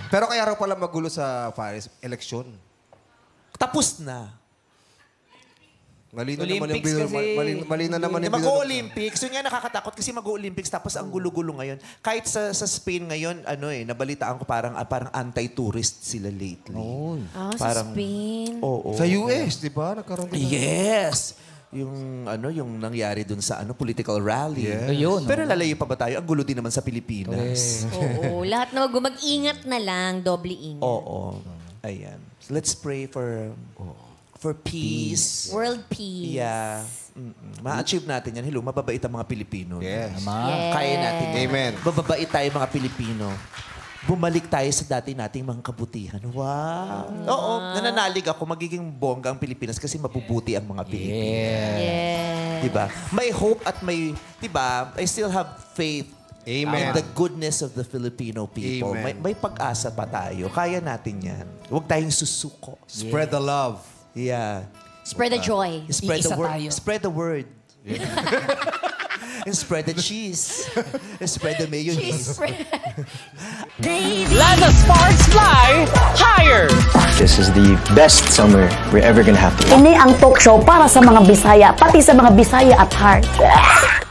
Pero kaya raw pala magulo sa Paris, eleksyon. Tapos na. Mali na naman yung Olympics bilo. kasi. Mali na naman yung bilo. Mag-Olympics. Yun nga nakakatakot kasi mag-Olympics tapos ang gulo-gulo ngayon. Kahit sa Spain ngayon, nabalitaan ko parang anti-tourist sila lately. Sa Spain. Oo. Sa US, di ba? Nagkaroon din. Yes! Yung nangyari dun sa political rally. Yes. Ayun. Pero lalayo pa ba tayo? Ang gulo din naman sa Pilipinas. Oo, lahat na mag-ingat na lang, doble ingat. Oo. Ayan. So let's pray for peace. World peace. Yeah. Ma-achieve natin yan. Hello, mababait ang mga Pilipino. Yes. Yes. Kaya natin yan. Amen. Mababait tayo mga Pilipino. Bumalik tayo sa dati nating mga kabutihan. Wow. Oo, nananalig ako. Magiging bongga ang Pilipinas kasi mabubuti ang mga Pilipino. Yes. Diba? May hope at may, diba? I still have faith in Amen. the goodness of the Filipino people. Amen. May pag-asa pa tayo. Kaya natin yan. Huwag tayong susuko. Spread the love. Yeah. Spread the joy. Spread the Iisa word. tayo. Spread the word. And spread the cheese. And spread the mayonnaise. Let the sparks fly higher! This is the best summer we're ever gonna have. Ini ang talk show para sa mga Bisaya, pati sa mga Bisaya at heart.